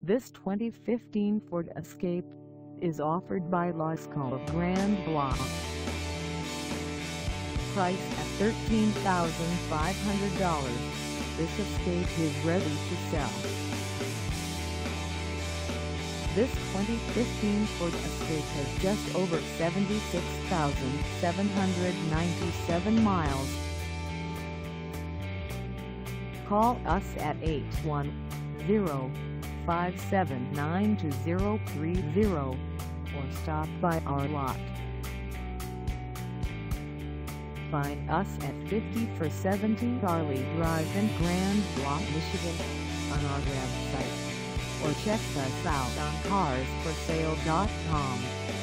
This 2015 Ford Escape is offered by Lasco of Grand Blanc. Price at $13,500, this Escape is ready to sell. This 2015 Ford Escape has just over 76,797 miles. Call us at 810-579-2030 or stop by our lot. Find us at 50-470 Charlie Drive in Grand Blanc, Michigan on our website, or check us out on carsforsale.com.